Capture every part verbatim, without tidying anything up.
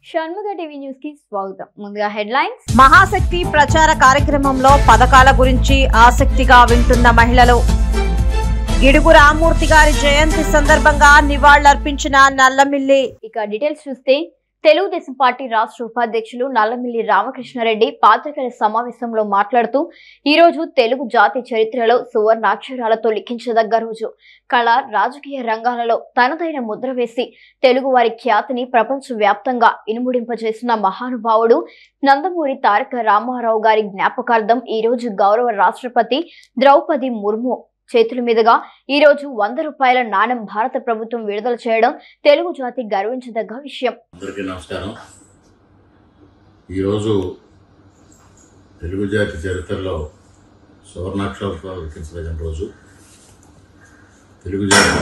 Shanmuga TV news కి స్వాగతం. ముందుగా హెడ్లైన్స్. మహాశక్తి ప్రచార కార్యక్రమంలో పథకాల గురించి ఆసక్తిగా వింటున్న మహిళలు. గిడుగు రామ్మూర్తి గారి జయంతి సందర్భంగా నివాళులర్పించిన నల్లమిల్లి. ఇక డీటెయిల్స్ చూస్తే తెలుగుదేశం పార్టీ రాష్ట్ర ఉపాధ్యక్షులు నల్లమిల్లి రామకృష్ణారెడ్డి పాత్రికేయుల సమావేశంలో మాట్లాడుతూ ఈ రోజు తెలుగు జాతి చరిత్రలో సువర్ణాక్షరాలతో లిఖించదగ్గ రోజు. కళ, రాజకీయ రంగాలలో తనదైన ముద్ర వేసి తెలుగు వారి ఖ్యాతిని ప్రపంచ వ్యాప్తంగా ఇనుముడింపజేసిన మహానుభావుడు నందమూరి తారక రామారావు గారి జ్ఞాపకార్థం ఈ రోజు గౌరవ రాష్ట్రపతి ద్రౌపది ముర్ము చేతుల మీదుగా ఈ రోజు వంద రూపాయల నాణెం భారత ప్రభుత్వం విడుదల చేయడం తెలుగు జాతి గర్వించదగ్గ విషయం. అందరికీ నమస్కారం. ఈరోజు తెలుగు జాతి చరిత్రలో సువర్ణాక్షరాలతో లిఖించదగిన రోజు. తెలుగు జాతి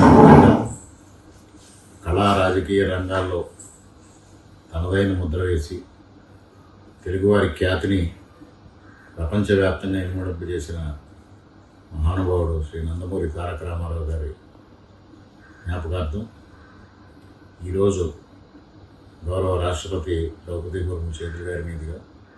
కళా, రాజకీయ రంగాల్లో తనదైన ముద్ర వేసి తెలుగువారి ఖ్యాతిని ప్రపంచవ్యాప్తంగా ఇనుమడింపజేసిన మహానుభావుడు శ్రీ నందమూరి తారక రామారావు గారి జ్ఞాపకార్థం ఈరోజు గౌరవ రాష్ట్రపతి ద్రౌపది ముర్ము చేతుల గారి మీదుగా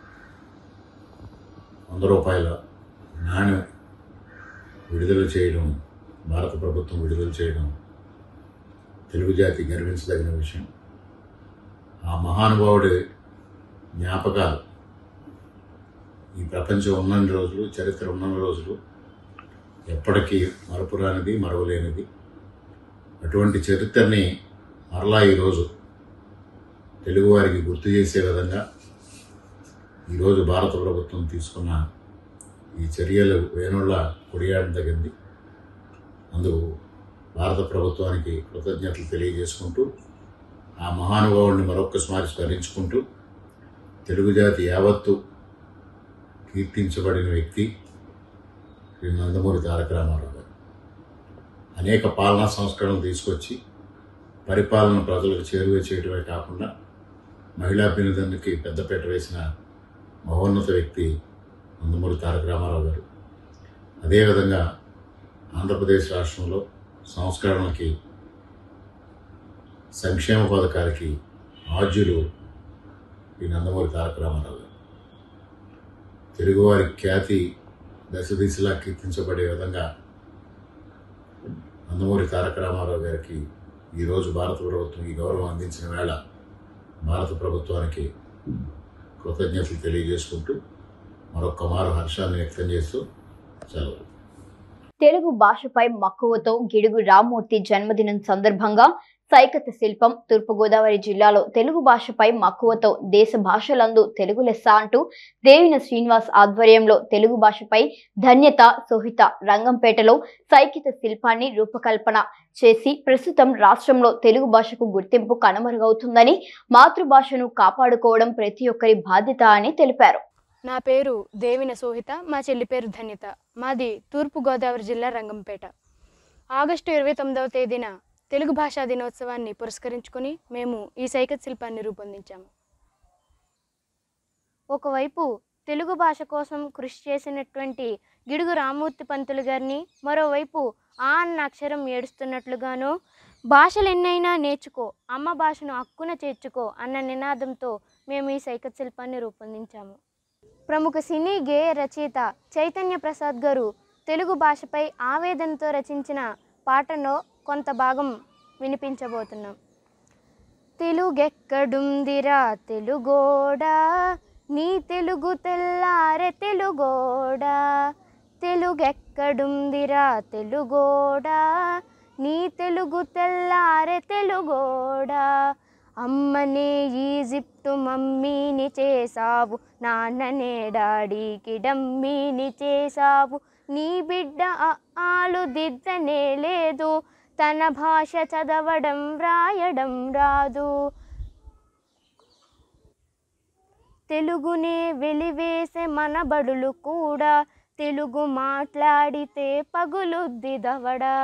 వంద రూపాయల నాణ్యం విడుదల చేయడం, భారత ప్రభుత్వం విడుదల చేయడం తెలుగు జాతి గర్వించదగిన విషయం. ఆ మహానుభావుడి జ్ఞాపకాలు ఈ ప్రపంచం ఉన్నన్ని రోజులు, చరిత్ర ఉన్నన్ని రోజులు ఎప్పటికీ మరపురానిది, మరవలేనిది. అటువంటి చరిత్రని మరలా ఈరోజు తెలుగువారికి గుర్తు చేసే విధంగా ఈరోజు భారత ప్రభుత్వం తీసుకున్న ఈ చర్యలు వేణుళ్ళ కొడియాడదగింది. అందుకు భారత ప్రభుత్వానికి కృతజ్ఞతలు తెలియజేసుకుంటూ, ఆ మహానుభావుడిని మరొక్కసారి స్మరించుకుంటూ, తెలుగు జాతి యావత్తు కీర్తించబడిన వ్యక్తి శ్రీ నందమూరి తారక రామారావు గారు అనేక పాలనా సంస్కరణలు తీసుకొచ్చి పరిపాలన ప్రజలకు చేరువ చేయడమే కాకుండా మహిళాభివృద్ధికి పెద్దపీట వేసిన మహోన్నత వ్యక్తి నందమూరి తారక రామారావు గారు. అదేవిధంగా ఆంధ్రప్రదేశ్ రాష్ట్రంలో సంస్కరణలకి, సంక్షేమ పథకాలకి ఆద్యులు ఈ నందమూరి తారక రామారావు గారు. తెలుగువారి ఖ్యాతి దశ దిశలా కీర్తించబడే విధంగా నందమూరి తారక రామారావు గారికి ఈరోజు భారత ప్రభుత్వం ఈ గౌరవం అందించిన వేళ భారత ప్రభుత్వానికి కృతజ్ఞతలు తెలియజేసుకుంటూ మరొక్క మారు హర్షాన్ని వ్యక్తం చేస్తూ సెలవు. తెలుగు భాషపై మక్కువతో గిడుగు రామ్మూర్తి జన్మదినం సందర్భంగా సైకత శిల్పం తూర్పుగోదావరి జిల్లాలో తెలుగు భాషపై మక్కువతో దేశ భాషలందు తెలుగు లెస్స అంటూ దేవిన శ్రీనివాస్ ఆధ్వర్యంలో తెలుగు భాషపై ధన్యత సోహిత రంగంపేటలో సైకత శిల్పాన్ని రూపకల్పన చేసి ప్రస్తుతం రాష్ట్రంలో తెలుగు భాషకు గుర్తింపు కనుమరుగవుతుందని, మాతృభాషను కాపాడుకోవడం ప్రతి ఒక్కరి బాధ్యత అని తెలిపారు. నా పేరు దేవిన సోహిత, మా చెల్లి పేరు ధన్యత. మాది తూర్పుగోదావరి జిల్లా రంగంపేట. ఆగస్టు ఇరవై తొమ్మిదవ తేదీన తెలుగు భాషా దినోత్సవాన్ని పురస్కరించుకొని మేము ఈ సైకత్ శిల్పాన్ని రూపొందించాము. ఒకవైపు తెలుగు భాష కోసం కృషి చేసినటువంటి గిడుగు రామ్మూర్తి పంతులు గారిని, మరోవైపు ఆ అన్న అక్షరం ఏడుస్తున్నట్లుగాను భాషలు ఎన్నైనా నేర్చుకో, అమ్మ భాషను హక్కున చేర్చుకో అన్న నినాదంతో మేము ఈ సైకత్ శిల్పాన్ని రూపొందించాము. ప్రముఖ సినీ గేయ రచయిత చైతన్య ప్రసాద్ గారు తెలుగు భాషపై ఆవేదనతో రచించిన పాటలో కొంత భాగం వినిపించబోతున్నాం. తెలుగెక్కడుందిరా తెలుగోడా, నీ తెలుగు తెల్లారె తెలుగోడా, తెలుగెక్కడుందిరా తెలుగోడా, నీ తెలుగు తెల్లారె తెలుగోడా, అమ్మనే ఈజిప్టు మమ్మీని చేసావు, నాన్ననే డాడీకి డమ్మీని చేసావు, నీ బిడ్డ ఆలు దిద్దనే లేదు, తన భాష చదవడం రాయడం రాదు, తెలుగునే వెలివేసే మన బడులు కూడా, తెలుగు మాట్లాడితే పగులుద్ది దవడా,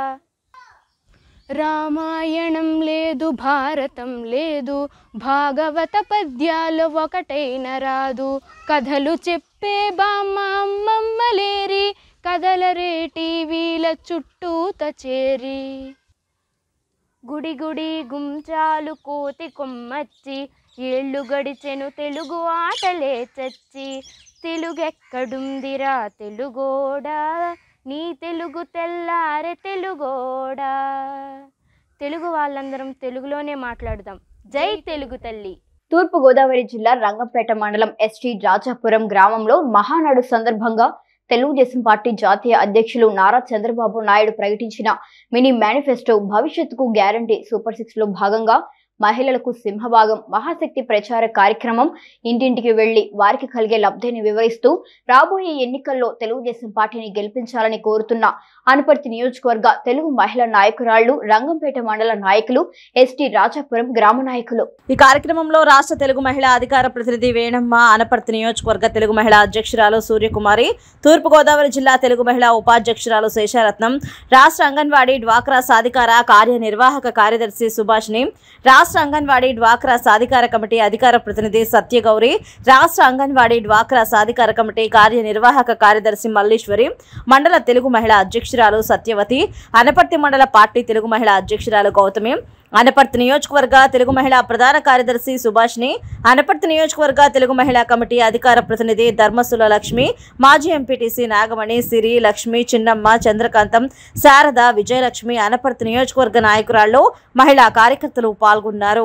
రామాయణం లేదు, భారతం లేదు, భాగవత పద్యాలు ఒకటైన రాదు, కథలు చెప్పే బామ్మ అమ్మమ్మలేరి, కథలరే టీవీల చుట్టూత చేరి, గుడి గుడి గుంచాలు కోతి కొమ్మచ్చి ఏళ్ళు గడిచెను తెలుగు ఆటలే చచ్చి తెలుగెక్కడుందిరా తెలుగోడా నీ తెలుగు తెల్లారె తెలుగోడా. తెలుగు వాళ్ళందరం తెలుగులోనే మాట్లాడదాం. జై తెలుగు తల్లి. తూర్పు గోదావరి జిల్లా రంగంపేట మండలం ఎస్టీ రాజాపురం గ్రామంలో మహానాడు సందర్భంగా తెలుగుదేశం పార్టీ జాతీయ అధ్యక్షులు నారా చంద్రబాబు నాయుడు ప్రకటించిన మినీ మేనిఫెస్టో భవిష్యత్తుకు గ్యారంటీ సూపర్ సిక్స్ లో భాగంగా మహిళలకు సింహభాగం మహాశక్తి ప్రచార కార్యక్రమం ఇంటింటికి వెళ్లి వారికి కలిగే లబ్ధిని వివరిస్తూ రాబోయే ఎన్నికల్లో తెలుగుదేశం పార్టీని గెలిపించాలని కోరుతున్న అనపర్తి నియోజకవర్గ తెలుగు మహిళా నాయకురాళ్లు, రంగంపేట మండల నాయకులు, ఎస్టీ రాజాపురం గ్రామ నాయకులు. ఈ కార్యక్రమంలో రాష్ట్ర తెలుగు మహిళా అధికార ప్రతినిధి వేణమ్మ, అనపర్తి నియోజకవర్గ తెలుగు మహిళా అధ్యక్షురాలు సూర్యకుమారి, తూర్పుగోదావరి జిల్లా తెలుగు మహిళా ఉపాధ్యక్షురాలు శేషారత్నం, రాష్ట్ర అంగన్వాడీ డ్వాక్రా సాధికార కార్యనిర్వాహక కార్యదర్శి సుభాష్ని, రాష్ట్ర అంగన్వాడీ డ్వాక్రా సాధికార కమిటీ అధికార ప్రతినిధి సత్యగౌరి, రాష్ట్ర అంగన్వాడీ డ్వాక్రా సాధికార కమిటీ కార్యనిర్వాహక కార్యదర్శి మల్లీశ్వరి, మండల తెలుగు మహిళా అధ్యక్షురాలు సత్యవతి, అనపర్తి మండల పార్టీ తెలుగు మహిళా అధ్యక్షురాలు గౌతమి, అనపర్తి నియోజకవర్గ తెలుగు మహిళా ప్రధాన కార్యదర్శి సుభాష్ని, అనపర్తి నియోజకవర్గ తెలుగు మహిళా కమిటీ అధికార ప్రతినిధి ధర్మసుల లక్ష్మి, మాజీ ఎంపీటీసీ నాగమణి, సిరి, లక్ష్మి, చిన్నమ్మ, చంద్రకాంతం, శారద, విజయలక్ష్మి, అనపర్తి నియోజకవర్గ నాయకురాళ్లు, మహిళా కార్యకర్తలు పాల్గొన్నారు.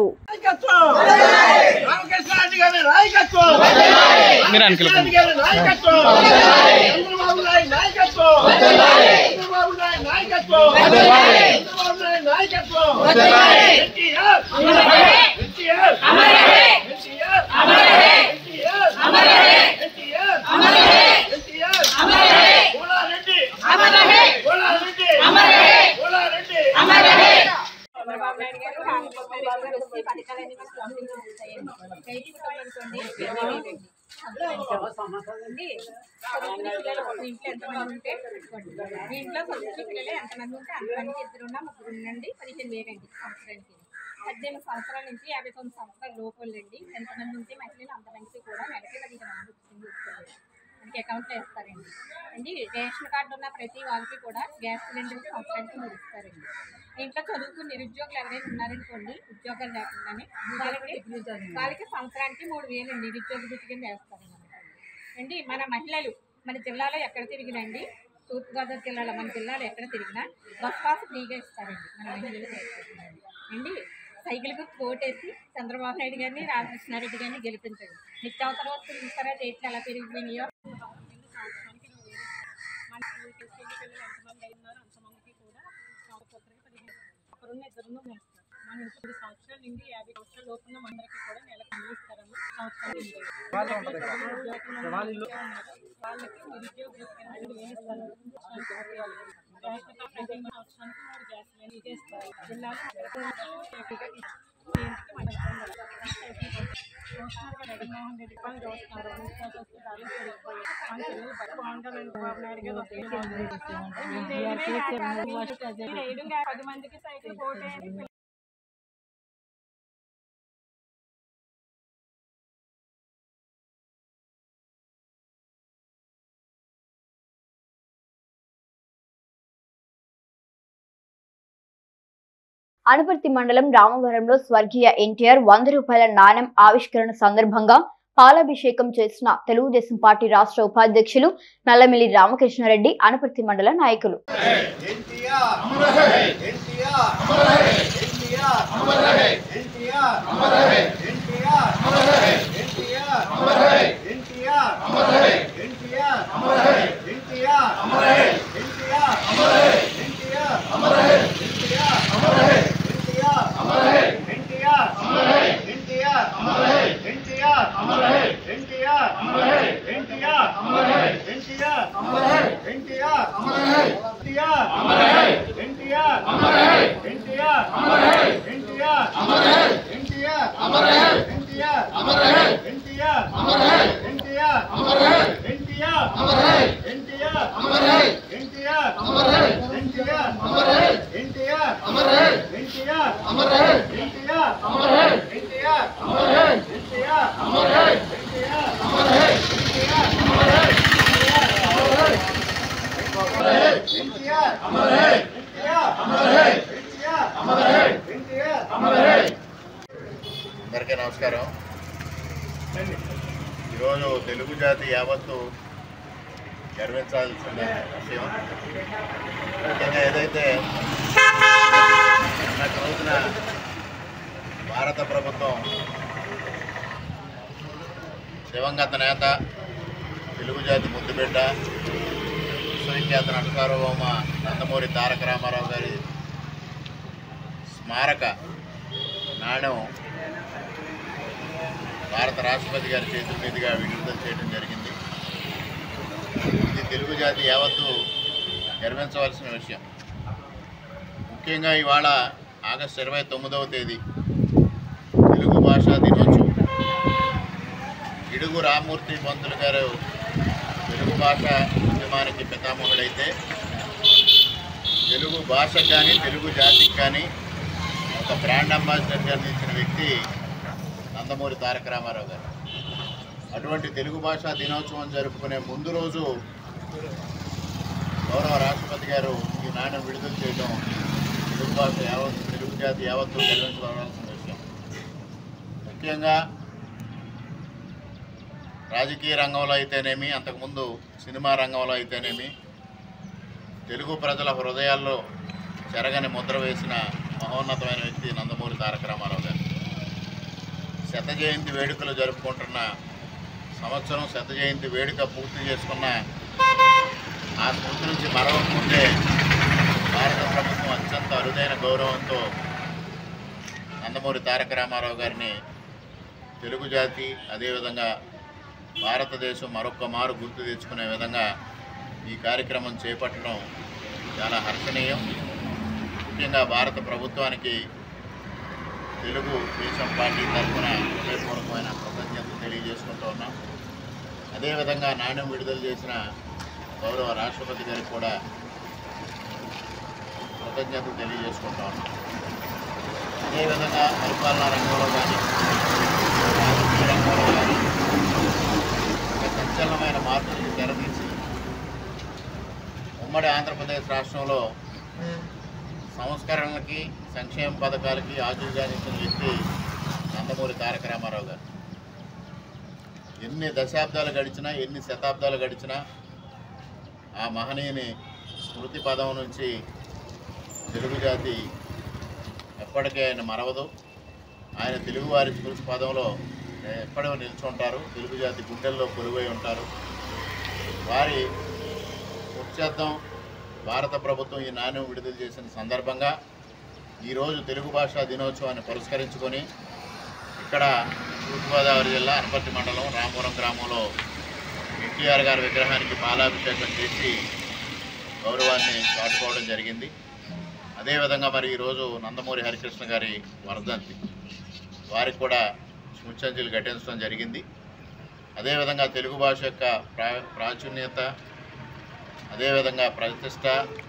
ఇంట్లో ఎంతమంది ఉంటే మీ ఇంట్లో చదువుకునే పిల్లలు ఎంతమంది ఉంటే అంతమందికి ఇద్దరున్నా ముగ్గురు ఉండండి. పదిహేను వేలు అండి సంవత్సరానికి. పద్దెనిమిది సంవత్సరాల నుంచి యాభై తొమ్మిది సంవత్సరాల లోపలండి ఎంతమంది ఉంటే మహిళలు అంతమందికి కూడా నెలకి పదిహేను వందలు ఇస్తుంది ఇస్తుంది మనకి అకౌంట్లో వేస్తారండి. అండి రేషన్ కార్డు ఉన్న ప్రతి వాళ్ళకి కూడా గ్యాస్ సిలిండర్ సంవత్సరానికి మీరు ఇస్తారండి. ఇంట్లో చదువుకుని నిరుద్యోగులు ఎవరైనా ఉన్నారనుకోండి, ఉద్యోగాలు లేకుండానే వాళ్ళకి వాళ్ళకి సంవత్సరానికి మూడు వేలు అండి నిరుద్యోగ వృత్తి కింద వేస్తారండి అండి. మన మహిళలు మన జిల్లాలో ఎక్కడ తిరిగినండి, తూర్పుగోదావరి జిల్లాలో మన జిల్లాలో ఎక్కడ తిరిగినా బస్ పాస్ ఫ్రీగా ఇస్తారండి మన మహిళలు అండి. సైకిల్ గుర్తు ఓటేసి చంద్రబాబు నాయుడు గారిని, రామకృష్ణారెడ్డి గారిని గెలిపించండి. నిత్యావసర వస్తువులు చూస్తారా రేట్లు ఎలా పెరిగిపోయినాయో. మన ఎంతమంది అయినారో అంతమందికి కూడా ఒకరున్న ఇద్దరున్న వేస్తారు. మన ఇప్పుడు సంవత్సరాల నుండి యాభై సంవత్సరాల లోపున్న అందరికీ కూడా నెలకు అందిస్తారమ్మా. సంవత్సరాలు వాళ్ళకి నిరుద్యోగ వేస్తారు. ప్రతి సంవత్సరానికి మూడు గ్యాస్ ఇస్తారు. జిల్లాలో జగన్మోహన్ రెడ్డి పని చూస్తున్నారు. మన పిల్లలు బాగుంటారండి. బాబు నాయుడు గారు పది మందికి సైకిల్ పోటీ. అనపర్తి మండలం రామవరంలో స్వర్గీయ ఎన్టీఆర్ వంద రూపాయల నాణెం ఆవిష్కరణ సందర్భంగా పాలాభిషేకం చేసిన తెలుగుదేశం పార్టీ రాష్ట్ర ఉపాధ్యక్షులు నల్లమిల్లి రామకృష్ణారెడ్డి, అనపర్తి మండల నాయకులు. India, India, India, India, India, India, నమస్కారం. ఈరోజు తెలుగు జాతి యావత్తు గర్వించాల్సిన విషయం. ముఖ్యంగా ఏదైతే నాటి రోజున భారత ప్రభుత్వం దివంగత నేత, తెలుగు జాతి ముద్దుబిడ్డ, విశ్వవిఖ్యాత నట సార్వభౌమ నందమూరి తారక రామారావు గారి స్మారక నాణ్యం భారత రాష్ట్రపతి గారి చేతుల మీదుగా విడుదల చేయడం జరిగింది. ఇది తెలుగు జాతి యావత్తు గర్వించవలసిన విషయం. ముఖ్యంగా ఇవాళ ఆగస్టు ఇరవై తొమ్మిదవ తేదీ తెలుగు భాషా దినోత్సవం. గిడుగు రామ్మూర్తి పంతులు గారు తెలుగు భాష ఉద్యమానికి పితామహుడైతే, తెలుగు భాషకు కానీ తెలుగు జాతికి కానీ ఒక బ్రాండ్ అంబాసిడర్గా నిలిచిన వ్యక్తి నందమూరి తారక రామారావు గారు. అటువంటి తెలుగు భాషా దినోత్సవం జరుపుకునే ముందు రోజు గౌరవ రాష్ట్రపతి గారు ఈ నాణ్యం విడుదల చేయడం తెలుగు భాష యావత్ తెలుగు జాతి యావత్తు గర్వించవలసిన విషయం. ముఖ్యంగా రాజకీయ రంగంలో అయితేనేమి, అంతకుముందు సినిమా రంగంలో అయితేనేమి తెలుగు ప్రజల హృదయాల్లో చెరగని ముద్ర వేసిన మహోన్నతమైన వ్యక్తి నందమూరి తారక రామారావు గారు. శత జయంతి వేడుకలు జరుపుకుంటున్న సంవత్సరం శత జయంతి వేడుక పూర్తి చేసుకున్న ఆ స్మృతి నుంచి మరవకముందే భారత ప్రభుత్వం అత్యంత అరుదైన గౌరవంతో నందమూరి తారక రామారావు గారిని తెలుగు జాతి, అదేవిధంగా భారతదేశం మరొక్క మారు గుర్తు తెచ్చుకునే విధంగా ఈ కార్యక్రమం చేపట్టడం చాలా హర్షణీయం. ముఖ్యంగా భారత ప్రభుత్వానికి తెలుగు దేశం పార్టీ తరఫున హృదయపూర్వకమైన కృతజ్ఞతలు తెలియజేసుకుంటూ ఉన్నాం. అదేవిధంగా నాణ్యం విడుదల చేసిన గౌరవ రాష్ట్రపతి గారికి కూడా కృతజ్ఞతలు తెలియజేసుకుంటూ ఉన్నాం. అదేవిధంగా పరిపాలనా రంగంలో కానీ, రాజకీయ రంగంలో కానీ ఒక సంచలనమైన మార్పులకు తెరదీసి ఉమ్మడి ఆంధ్రప్రదేశ్ రాష్ట్రంలో సంస్కరణలకి, సంక్షేమ పథకాలకి ఆజీగానిచ్చిన వ్యక్తి నందమూరి తారక రామారావు గారు. ఎన్ని దశాబ్దాలు గడిచినా, ఎన్ని శతాబ్దాలు గడిచినా ఆ మహనీయుని స్మృతి పదం నుంచి తెలుగు జాతి ఎప్పటికీ ఆయన మరవదు. ఆయన తెలుగువారి స్మృతి పదంలో ఎప్పటికీ నిల్చుంటారు. తెలుగు జాతి గుండెల్లో కొలువై ఉంటారు. వారి ముఖ్యత్వం భారత ప్రభుత్వం ఈ నాణ్యం విడుదల చేసిన సందర్భంగా ఈరోజు తెలుగు భాషా దినోత్సవాన్ని పురస్కరించుకొని ఇక్కడ తూర్పుగోదావరి జిల్లా అనపర్తి మండలం రామపురం గ్రామంలో ఎన్టీఆర్ గారి విగ్రహానికి పాలాభిషేకం చేసి గౌరవాన్ని చాటుకోవడం జరిగింది. అదేవిధంగా మరి ఈరోజు నందమూరి హరికృష్ణ గారి వర్ధంతి, వారికి కూడా స్మృత్యంజలి ఘటించడం జరిగింది. అదేవిధంగా తెలుగు భాష యొక్క ప్రా ప్రాచుర్యత, అదేవిధంగా ప్రతిష్ట,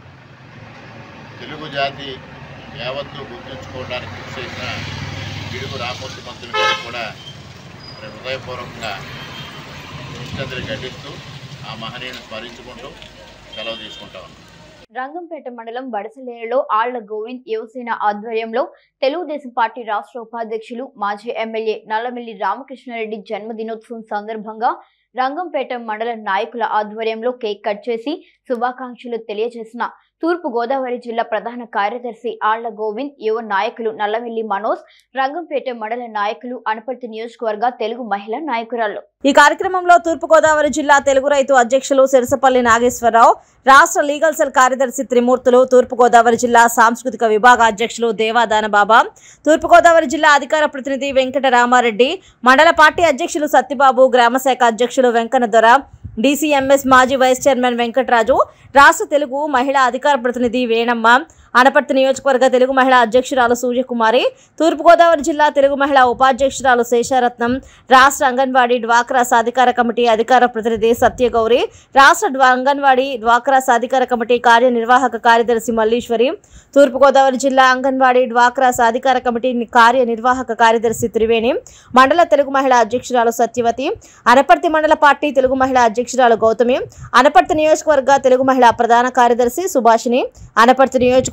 తెలుగు జాతి యావత్తు గుర్తుంచుకోవడానికి కృషి చేసిన గిడుగు రామ్మూర్తి పంతులు గారికి కూడా హృదయపూర్వకంగా స్మృత్యంజలి ఘటిస్తూ ఆ మహనీయుని స్మరించుకుంటూ సెలవు తీసుకుంటా ఉన్నాం. రంగంపేట మండలం బడసలేరులో ఆళ్ల గోవింద్ యువసేన ఆధ్వర్యంలో తెలుగుదేశం పార్టీ రాష్ట్ర ఉపాధ్యక్షులు, మాజీ ఎమ్మెల్యే నల్లమిల్లి రామకృష్ణారెడ్డి జన్మదినోత్సవం సందర్భంగా రంగంపేట మండల నాయకుల ఆధ్వర్యంలో కేక్ కట్ చేసి శుభాకాంక్షలు తెలియజేసిన తూర్పు గోదావరి జిల్లా ప్రధాన కార్యదర్శి ఆళ్ల గోవింద్, యువ నాయకులు నల్లమిల్లి మనోజ్, రంగంపేట మండల నాయకులు, అనపర్తి నియోజకవర్గ తెలుగు మహిళా నాయకురాలు. ఈ కార్యక్రమంలో తూర్పు గోదావరి జిల్లా తెలుగు రైతు అధ్యక్షులు సిరసపల్లి నాగేశ్వరరావు, రాష్ట్ర లీగల్ సెల్ కార్యదర్శి త్రిమూర్తులు, తూర్పు గోదావరి జిల్లా సాంస్కృతిక విభాగ అధ్యక్షులు దేవాదాన బాబా, తూర్పు గోదావరి జిల్లా అధికార ప్రతినిధి వెంకట రామారెడ్డి, మండల పార్టీ అధ్యక్షులు సత్యబాబు, గ్రామశాఖ అధ్యక్షులు వెంకన్నదొర, డీసీఎంఎస్ మాజీ వైస్ చైర్మన్ వెంకటరాజు, రాష్ట్ర తెలుగు మహిళా అధికార ప్రతినిధి వేణమ్మ, అనపర్తి నియోజకవర్గ తెలుగు మహిళా అధ్యక్షురాలు సూర్యకుమారి, తూర్పుగోదావరి జిల్లా తెలుగు మహిళా ఉపాధ్యక్షురాలు శేషారత్నం, రాష్ట్ర అంగన్వాడీ డ్వాక్రా సాధికార కమిటీ అధికార ప్రతినిధి సత్యగౌరి, రాష్ట్ర అంగన్వాడీ డ్వాక్రా సాధికార కమిటీ కార్యనిర్వాహక కార్యదర్శి మల్లీశ్వరి, తూర్పుగోదావరి జిల్లా అంగన్వాడీ డ్వాక్రా సాధికార కమిటీ కార్యనిర్వాహక కార్యదర్శి త్రివేణి, మండల తెలుగు మహిళా అధ్యక్షురాలు సత్యవతి, అనపర్తి మండల పార్టీ తెలుగు మహిళా అధ్యక్షురాలు గౌతమి, అనపర్తి నియోజకవర్గ తెలుగు మహిళా ప్రధాన కార్యదర్శి సుభాషిణి, అనపర్తి నియోజకవర్గ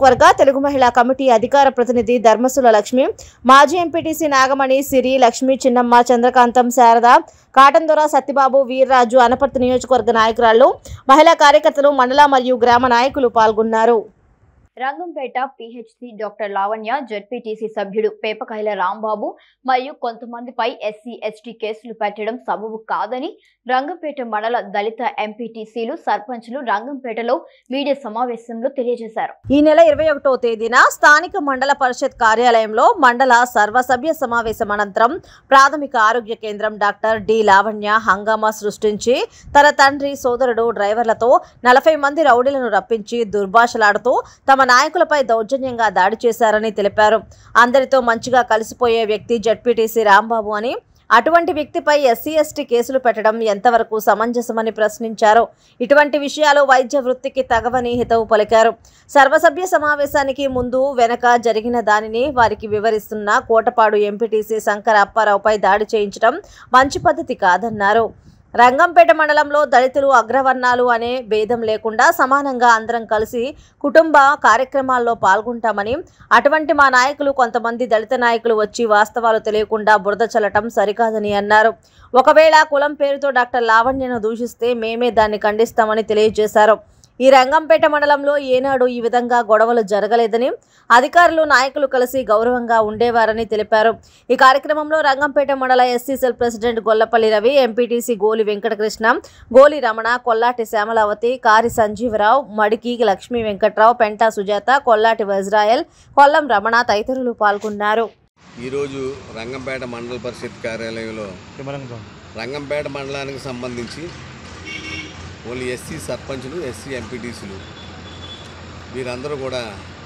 నియోజకవర్గ తెలుగు మహిళా కమిటీ అధికార ప్రతినిధి ధర్మసుల లక్ష్మి, మాజీ ఎంపీటీసీ నాగమణి, సిరి, లక్ష్మి, చిన్నమ్మ, చంద్రకాంతం, శారద, కాటందొర, సత్యబాబు, వీర్రాజు, అనపర్తి నియోజకవర్గ నాయకురాళ్లు, మహిళా కార్యకర్తలు, మండల మరియు గ్రామ నాయకులు పాల్గొన్నారు. Rangampeta PHC doctor Lavanya, ZPTC సభ్యుడు పేపకాయల రాంబాబు మరియు కొంతమందిపై ఎస్సీ ఎస్టీ కేసులు పెట్టడం సబబు కాదని రంగంపేట మండల దళిత ఎంపీటీసీలు, సర్పంచ్లు రంగంపేటలో మీడియా సమావేశంలో తెలియజేశారు. ఈ నెల ఇరవై ఒకటో తేదీన స్థానిక మండల పరిషత్ కార్యాలయంలో మండల సర్వసభ్య సమావేశం అనంతరం ప్రాథమిక ఆరోగ్య కేంద్రం డాక్టర్ డి లావణ్య హంగామా సృష్టించి తన తండ్రి, సోదరుడు, డ్రైవర్లతో నలభై మంది రౌడీలను రప్పించి దుర్భాషలాడుతూ తమ నాయకులపై దౌర్జన్యంగా దాడి చేశారని తెలిపారు. అందరితో మంచిగా కలిసిపోయే వ్యక్తి జెడ్పీటీసీ రాంబాబు అని, అటువంటి వ్యక్తిపై ఎస్సీ ఎస్టీ కేసులు పెట్టడం ఎంతవరకు సమంజసమని ప్రశ్నించారు. ఇటువంటి విషయాలు వైద్య వృత్తికి తగవని హితవు పలికారు. సర్వసభ్య సమావేశానికి ముందు వెనక జరిగిన దానిని వారికి వివరిస్తున్న కోటపాడు ఎంపీటీసీ శంకర అప్పారావుపై దాడి చేయించడం మంచి పద్ధతి కాదన్నారు. రంగంపేట మండలంలో దళితులు, అగ్రవర్ణాలు అనే భేదం లేకుండా సమానంగా అందరం కలిసి కుటుంబ కార్యక్రమాల్లో పాల్గొంటామని, అటువంటి మా నాయకులు కొంతమంది దళిత నాయకులు వచ్చి వాస్తవాలు తెలియకుండా బురద చల్లటం సరికాదని అన్నారు. ఒకవేళ కులం పేరుతో డాక్టర్ లావణ్యను దూషిస్తే మేమే దాన్ని ఖండిస్తామని తెలియజేశారు. ఈ రంగంపేట మండలంలో ఏనాడు ఈ విధంగా గొడవలు జరగలేదని, అధికారులు, నాయకులు కలిసి గౌరవంగా ఉండేవారని తెలిపారు. ఈ కార్యక్రమంలో రంగంపేట మండల SC cell president Gollapalli Ravi, MPTC Goli Venkatakrishna, గోలి రమణ, కొల్లాటి శ్యామలావతి, కారి సంజీవరావు, మడికి లక్ష్మీ వెంకట్రావు, పెంటా సుజాత, కొల్లాటి వజ్రాయల్, కొల్లం రమణ తదితరులు పాల్గొన్నారు. ఈరోజు రంగంపేట మండల పరిషత్ కార్యాలయంలో రంగంపేట మండలానికి సంబంధించి ఓన్లీ ఎస్సీ సర్పంచులు, ఎస్సీ ఎంపీటీసీలు వీరందరూ కూడా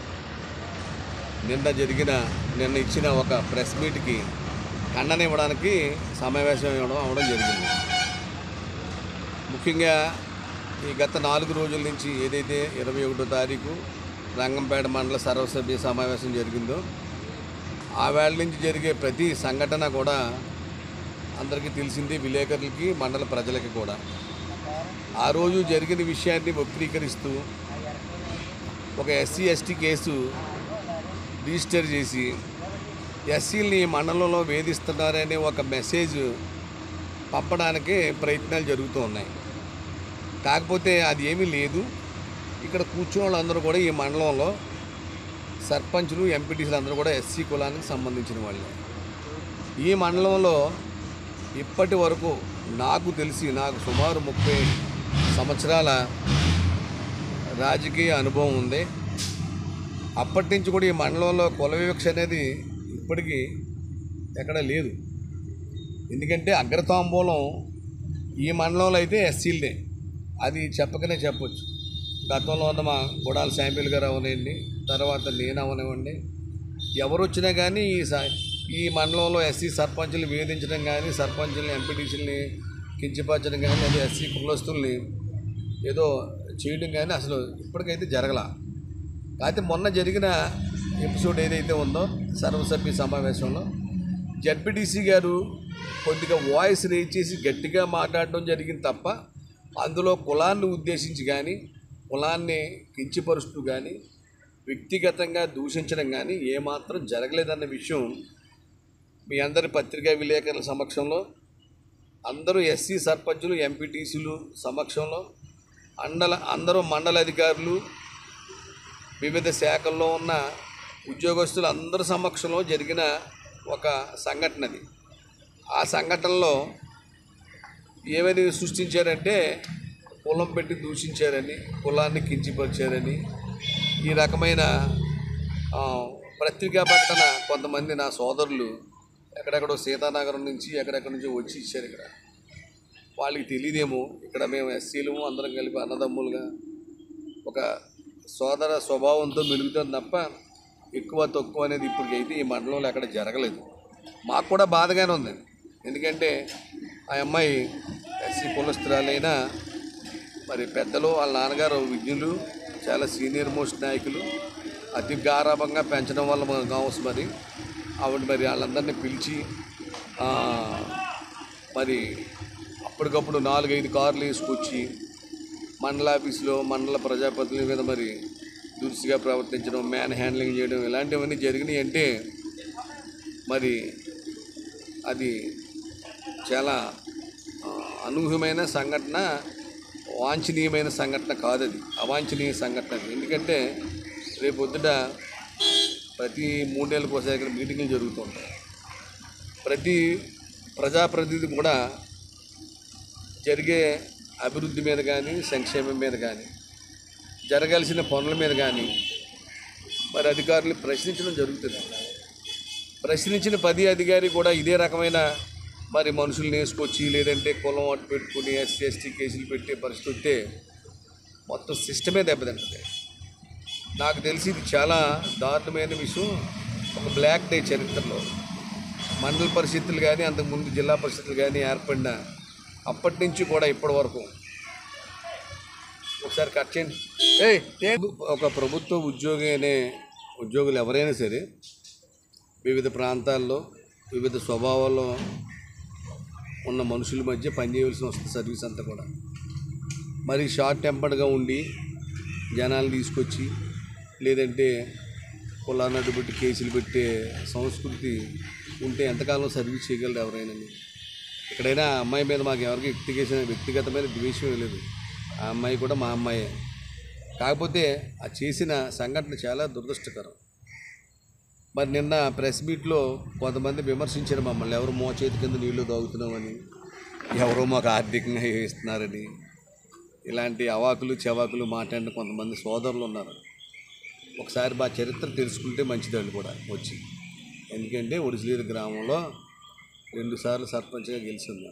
నిన్న జరిగిన నిన్న ఇచ్చిన ఒక ప్రెస్ మీట్కి ఖండన ఇవ్వడానికి సమావేశం ఇవ్వడం అవడం జరిగింది. ముఖ్యంగా ఈ గత నాలుగు రోజుల నుంచి ఏదైతే ఇరవై ఒకటో తారీఖు రంగంపేట మండల సర్వసభ్య సమావేశం జరిగిందో ఆ వేళ నుంచి జరిగే ప్రతి సంఘటన కూడా అందరికీ తెలిసింది, విలేకరులకి, మండల ప్రజలకి కూడా. ఆ రోజు జరిగిన విషయాన్ని వక్రీకరిస్తూ ఒక ఎస్సీ ఎస్టీ కేసు రిజిస్టర్ చేసి ఎస్సీలని మండలంలో వేధిస్తున్నారనే ఒక మెసేజ్ పంపడానికి ప్రయత్నాలు జరుగుతూ ఉన్నాయి. కాకపోతే అది ఏమీ లేదు. ఇక్కడ కూర్చున్న వాళ్ళందరూ కూడా ఈ మండలంలో సర్పంచులు, ఎంపీటీసీలు అందరూ కూడా ఎస్సీ కులానికి సంబంధించిన వాళ్ళే. ఈ మండలంలో ఇప్పటి వరకు నాకు తెలిసి నాకు సుమారు ముప్పై సంవత్సరాల రాజకీయ అనుభవం ఉంది. అప్పటి నుంచి కూడా ఈ మండలంలో కుల వివక్ష అనేది ఇప్పటికీ ఎక్కడ లేదు. ఎందుకంటే అగ్రతాంబూలం ఈ మండలంలో అయితే ఎస్సీలనే, అది చెప్పకనే చెప్పొచ్చు. గతంలో ఉన్న మా గుడాల శాంపిల్ గారు అవనండి, తర్వాత నేను అవనివ్వండి, ఎవరు వచ్చినా కానీ ఈ ఈ మండలంలో ఎస్సీ సర్పంచులు వేధించడం కానీ, సర్పంచుల్ని, ఎంపీటీసీలని కించపరచడం కానీ, లేదా ఎస్సీ కులస్తుల్ని ఏదో చేయడం కానీ అసలు ఇప్పటికైతే జరగల. అయితే మొన్న జరిగిన ఎపిసోడ్ ఏదైతే ఉందో సర్వసభ్య సమావేశంలో జెడ్పీటీసీ గారు కొద్దిగా వాయిస్ రేజ్ చేసి గట్టిగా మాట్లాడడం జరిగింది తప్ప అందులో కులాన్ని ఉద్దేశించి కానీ, కులాన్ని కించపరుస్తూ కానీ, వ్యక్తిగతంగా దూషించడం కానీ ఏమాత్రం జరగలేదన్న విషయం మీ అందరి పత్రికా విలేకరుల సమక్షంలో, అందరూ ఎస్సీ సర్పంచులు, ఎంపీటీసీలు సమక్షంలో, మండల అందరూ మండల అధికారులు, వివిధ శాఖల్లో ఉన్న ఉద్యోగస్తులు అందరి సమక్షంలో జరిగిన ఒక సంఘటన అది. ఆ సంఘటనలో ఏమని సృష్టించారంటే కులం పెట్టి దూషించారని, కులాన్ని కించిపరిచారని, ఈ రకమైన పత్రికా ప్రకటన కొంతమంది నా సోదరులు ఎక్కడెక్కడో సీతానగరం నుంచి ఎక్కడెక్కడి నుంచి వచ్చి ఇచ్చారు. ఇక్కడ వాళ్ళకి తెలియదేమో ఇక్కడ మేము ఎస్సీలు అందరం కలిపి అన్నదమ్ములుగా ఒక సోదర స్వభావంతో మెలుగుతుంది తప్ప ఎక్కువ తక్కువ అనేది ఇప్పటికైతే ఈ మండలంలో ఎక్కడ జరగలేదు. మాకు కూడా బాధగానే ఉంది. ఎందుకంటే ఆ అమ్మాయి ఎస్సీ కులస్తురాలైనా మరి పెద్దలు వాళ్ళ నాన్నగారు విజ్ఞులు, చాలా సీనియర్ మోస్ట్ నాయకులు, అతి గారాభంగా పెంచడం వల్ల మనకు కావచ్చు. మరి ఆవిడ మరి వాళ్ళందరినీ పిలిచి మరి అప్పటికప్పుడు నాలుగైదు కార్లు వేసుకొచ్చి మండల ఆఫీసులో మండల ప్రజాప్రతినిధుల మీద మరి దురుసుగా ప్రవర్తించడం, మ్యాన్ హ్యాండ్లింగ్ చేయడం ఇలాంటివన్నీ జరిగినాయి అంటే మరి అది చాలా అనూహ్యమైన సంఘటన, వాంఛనీయమైన సంఘటన కాదు, అది అవాంఛనీయ సంఘటన. ఎందుకంటే రేపు పొద్దుట ప్రతి మూడేళ్ళకి ఒకసారి ఇక్కడ మీటింగ్లు జరుగుతూ ఉంటాయి. ప్రతి ప్రజాప్రతినిధి కూడా జరిగే అభివృద్ధి మీద కానీ, సంక్షేమం మీద కానీ, జరగాల్సిన పనుల మీద కానీ మరి అధికారులు ప్రశ్నించడం జరుగుతుంది. ప్రశ్నించిన పది అధికారి కూడా ఇదే రకమైన మరి మనుషులు వేసుకొచ్చి లేదంటే కులం అటు పెట్టుకుని ఎస్సీ ఎస్టీ కేసులు పెట్టే పరిస్థితి వస్తే మొత్తం సిస్టమే దెబ్బతింటుంది. నాకు తెలిసి ఇది చాలా దారుణమైన విషయం. ఒక బ్లాక్ డే చరిత్రలో మండల పరిస్థితులు కానీ, అంతకుముందు జిల్లా పరిస్థితులు కానీ ఏర్పడిన అప్పటి నుంచి కూడా ఇప్పటి వరకు ఒకసారి కట్ చేయండి. ఏ ఒక ప్రభుత్వ ఉద్యోగి అనే ఉద్యోగులు ఎవరైనా సరే వివిధ ప్రాంతాల్లో వివిధ స్వభావాల్లో ఉన్న మనుషుల మధ్య పనిచేయవలసిన వస్తుంది సర్వీస్ అంతా కూడా. మరి షార్ట్ టెంపర్డ్గా ఉండి జనాలు తీసుకొచ్చి లేదంటే కులాన్ని అడ్డుపెట్టి కేసులు పెట్టే సంస్కృతి ఉంటే ఎంతకాలం సర్వీస్ చేయగలరు ఎవరైనా? ఎక్కడైనా ఆ అమ్మాయి మీద మాకు ఎవరికి వ్యక్తిగత వ్యక్తిగతమైన ద్వేషం లేదు. ఆ అమ్మాయి కూడా మా అమ్మాయే. కాకపోతే ఆ చేసిన సంఘటన చాలా దురదృష్టకరం. మరి నిన్న ప్రెస్ మీట్లో కొంతమంది విమర్శించారు మమ్మల్ని, ఎవరు మోచేతి కింద నీళ్లు తాగుతున్నామని, ఎవరో మాకు ఆర్థికంగా ఇస్తున్నారని, ఇలాంటి అవాకులు చెవాకులు మాట్లాడిన కొంతమంది సోదరులు ఉన్నారు. ఒకసారి మా చరిత్ర తెలుసుకుంటే మంచిది వాళ్ళు కూడా వచ్చి. ఎందుకంటే ఒడిసిలేరు గ్రామంలో రెండుసార్లు సర్పంచ్గా గెలిచింది.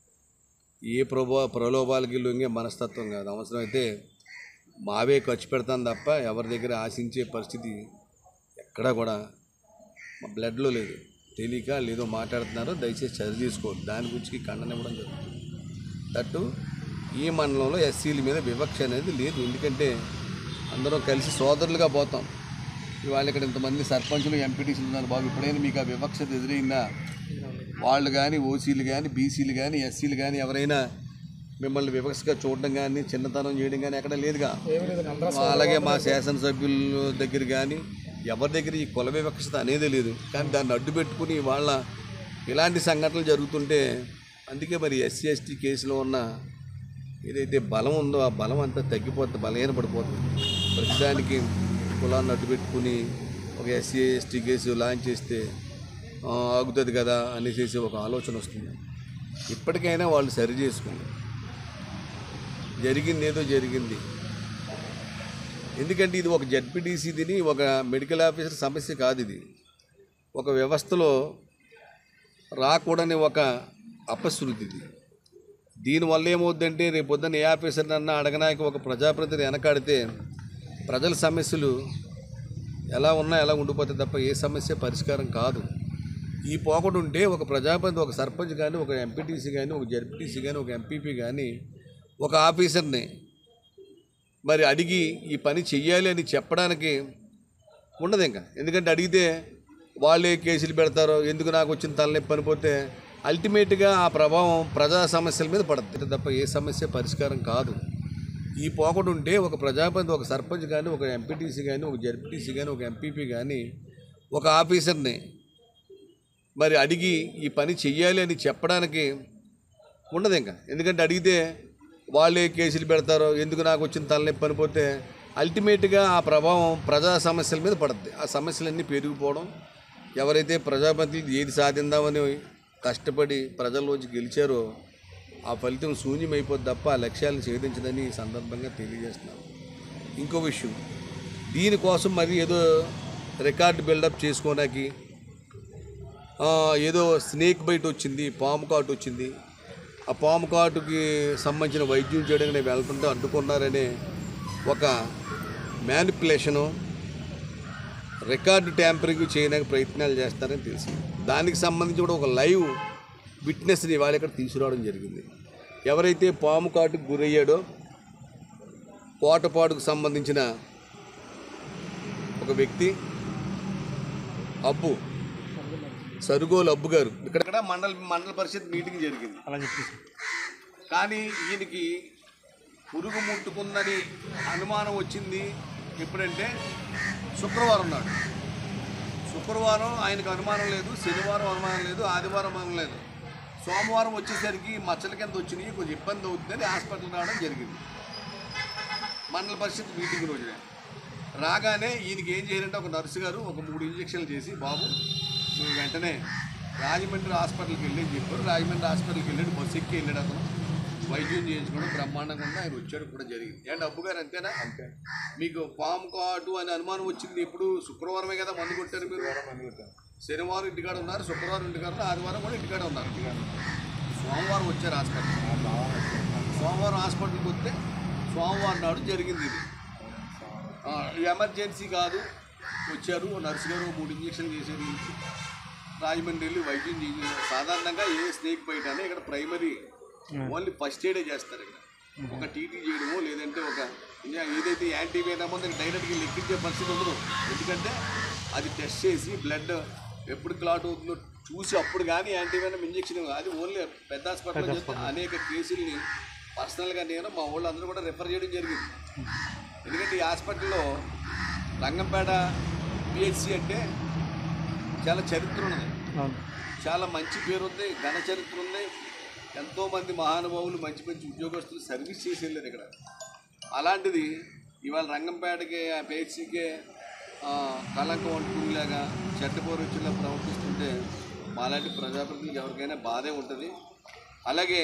ఏ ప్రభా ప్రలోభాలకి లొంగే మనస్తత్వం కాదు. అవసరమైతే మావే ఖర్చు పెడతాను తప్ప ఎవరి దగ్గర ఆశించే పరిస్థితి ఎక్కడా కూడా మా బ్లడ్లో లేదు. తెలియక లేదో మాట్లాడుతున్నారో దయచేసి చదివి తీసుకోండి. దాని గురించి ఖండన ఇవ్వడం జరుగుతుంది. దట్టు ఈ మండలంలో ఎస్సీల మీద వివక్ష అనేది లేదు. ఎందుకంటే అందరం కలిసి సోదరులుగా పోతాం. ఇవాళ ఇక్కడ ఇంతమంది సర్పంచులు ఎంపీటీసీలు ఉన్నారు. బాబు ఎప్పుడైనా మీకు ఆ వివక్షత ఎదురైందా? వాళ్ళు కానీ ఓసీలు కానీ బీసీలు కానీ ఎస్సీలు కానీ ఎవరైనా మిమ్మల్ని వివక్షగా చూడడం కానీ చిన్నతనం చేయడం కానీ ఎక్కడ లేదుగా. అలాగే మా శాసనసభ్యుల దగ్గర కానీ ఎవరి దగ్గర ఈ కుల వివక్షత అనేది లేదు. కానీ దాన్ని అడ్డు పెట్టుకుని వాళ్ళ ఇలాంటి సంఘటనలు జరుగుతుంటే అందుకే మరి ఎస్సీ ఎస్టీ కేసులో ఉన్న ఏదైతే బలం ఉందో ఆ బలం అంతా తగ్గిపోతుంది, బలహీన పడిపోతుంది. ప్రతిదానికి కులాన్ని అడ్డు పెట్టుకుని ఒక ఎస్సీ ఎస్టీ కేసు లాంచ్ చేస్తే ఆగుతుంది కదా అనేసి ఒక ఆలోచన వస్తుంది. ఇప్పటికైనా వాళ్ళు సరి చేసుకుని జరిగింది ఏదో జరిగింది. ఎందుకంటే ఇది ఒక జెడ్పీటీసీదిని ఒక మెడికల్ ఆఫీసర్ సమస్య కాదు. ఇది ఒక వ్యవస్థలో రాకూడని ఒక అపశృతి. ఇది దీనివల్ల ఏమవుద్దంటే రేపు పొద్దున్న ఏ ఆఫీసర్ అన్నా అడగడానికి ఒక ప్రజాప్రతినిధి వెనకాడితే ప్రజల సమస్యలు ఎలా ఉన్నా ఎలా ఉండిపోతాయి తప్ప ఏ సమస్య పరిష్కారం కాదు. ఈ పోకడు ఉంటే ఒక ప్రజాప్రతినిధి, ఒక సర్పంచ్ కానీ, ఒక ఎంపీటీసీ కానీ, ఒక జెడ్పీటీసీ కానీ, ఒక ఎంపీపీ కానీ ఒక ఆఫీసర్ని మరి అడిగి ఈ పని చెయ్యాలి అని చెప్పడానికి ఉండదు ఇంకా. ఎందుకంటే అడిగితే వాళ్ళే కేసులు పెడతారో, ఎందుకు నాకు వచ్చిన తలనొప్పి అనిపోతే అల్టిమేట్గా ఆ ప్రభావం ప్రజా సమస్యల మీద పడుతుంది తప్ప ఏ సమస్య పరిష్కారం కాదు. ఈ పోకడు ఉంటే ఒక ప్రజాప్రతినిధి, ఒక సర్పంచ్ కానీ, ఒక ఎంపీటీసీ కానీ, ఒక జెడ్పీటీసీ కానీ, ఒక ఎంపీపీ కానీ ఒక ఆఫీసర్ని మరి అడిగి ఈ పని చెయ్యాలి అని చెప్పడానికి ఉండదు ఇంకా. ఎందుకంటే అడిగితే వాళ్ళే కేసులు పెడతారో, ఎందుకు నాకు వచ్చిన తలనొప్పి అనిపోతే అల్టిమేట్గా ఆ ప్రభావం ప్రజా సమస్యల మీద పడుతుంది. ఆ సమస్యలన్నీ పెరిగిపోవడం, ఎవరైతే ప్రజాప్రతినిధులు ఏది సాధిందామని కష్టపడి ప్రజల్లోంచి గెలిచారో ఆ ఫలితం శూన్యమైపోద్ది తప్ప ఆ లక్ష్యాలను ఛేదించదని ఈ సందర్భంగా తెలియజేస్తున్నాను. ఇంకో విషయం, దీనికోసం మరి ఏదో రికార్డు బిల్డప్ చేసుకోవడానికి ఏదో స్నేక్ బైట్ వచ్చింది, పాము కాటు వచ్చింది, ఆ పాము కాటుకి సంబంధించిన వైద్యం చేయడానికి నేను వెళ్తుంటే అడ్డుకున్నారనే ఒక మ్యానిపులేషను, రికార్డు ట్యాంపరింగ్ చేయడానికి ప్రయత్నాలు చేస్తారని తెలిసి దానికి సంబంధించి కూడా ఒక లైవ్ విట్నెస్ని వాళ్ళు ఇక్కడ తీసుకురావడం జరిగింది. ఎవరైతే పాము కాటుకు గురయ్యాడో కోటపాడుకు సంబంధించిన ఒక వ్యక్తి అబ్బు, సరుగోలు అబ్బు గారు, ఇక్కడ మండల మండల పరిషత్ మీటింగ్ జరిగింది. అలా చెప్పేసి కానీ ఈయనకి పురుగు ముట్టుకుందని అనుమానం వచ్చింది. ఎప్పుడంటే శుక్రవారం నాడు. శుక్రవారం ఆయనకు అనుమానం లేదు, శనివారం అనుమానం లేదు, ఆదివారం అనుమానం లేదు. సోమవారం వచ్చేసరికి మచ్చల కింద వచ్చినాయి, కొంచెం ఇబ్బంది అవుతుందని హాస్పిటల్ రావడం జరిగింది. మండల పరిషత్ మీటింగ్ రోజున రాగానే ఈయనకి ఏం చేయాలంటే ఒక నర్సు గారు ఒక మూడు ఇంజక్షన్లు చేసి, బాబు నువ్వు వెంటనే రాజమండ్రి హాస్పిటల్కి వెళ్ళి అని చెప్పారు. రాజమండ్రి హాస్పిటల్కి వెళ్ళాడు, బస్సు ఎక్కి వెళ్ళాడు. అతను వైద్యం చేయించుకోవడం బ్రహ్మాండంగా ఉంది. ఆయన వచ్చాడు కూడా జరిగింది. ఏంటి అబ్బు గారు అంతేనా? అంతే. మీకు పాము కాటు అని అనుమానం వచ్చింది ఎప్పుడు? శుక్రవారమే కదా మందు కొట్టారు మీరు. శనివారం ఇంటికాడ ఉన్నారు, శుక్రవారం ఇంటికాడ ఉన్నారు, ఆదివారం కూడా ఇంటికాడ ఉన్నారు. సోమవారం వచ్చారు హాస్పిటల్. సోమవారం హాస్పిటల్కి వస్తే సోమవారం నాడు జరిగింది ఇది. ఎమర్జెన్సీ కాదు, వచ్చారు నర్సు గారు మూడు ఇంజక్షన్లు చేసేది. రాజమండ్రి వెళ్ళి వైద్యం చేసి, సాధారణంగా ఏ స్నేక్ బైట్ అని ఇక్కడ ప్రైమరీ ఓన్లీ ఫస్ట్ ఎయిడే చేస్తారు. ఇక్కడ ఒక టీటీ చేయడమో లేదంటే ఒక ఏదైతే యాంటీబయాటిక్ ఉందో డైరెక్ట్గా లెక్కించే పరిస్థితి ఉండదు. ఎందుకంటే అది టెస్ట్ చేసి బ్లడ్ ఎప్పుడు క్లాట్ అవుతుందో చూసి అప్పుడు కానీ యాంటీబయాటిక్ ఇంజక్షన్. అది ఓన్లీ పెద్ద హాస్పిటల్లో చేస్తే అనేక కేసుల్ని పర్సనల్గా నేను మా వాళ్ళు అందరూ కూడా రిఫర్ చేయడం జరిగింది. ఎందుకంటే ఈ హాస్పిటల్లో రంగంపేట పిహెచ్సి అంటే చాలా చరిత్ర ఉన్నది, చాలా మంచి పేరు ఉంది, ఘన చరిత్ర ఉంది. ఎంతోమంది మహానుభావులు మంచి మంచి ఉద్యోగస్తులు సర్వీస్ చేసి వెళ్ళారు ఇక్కడ. అలాంటిది ఇవాళ రంగంపేటకి ఆ పిహెచ్సికే కళంకం వంటుకునేలాగా చెట్టపోరొచ్చేలా ప్రవర్తిస్తుంటే మాలాంటి ప్రజాప్రతినిధులకు ఎవరికైనా బాధే ఉంటుంది. అలాగే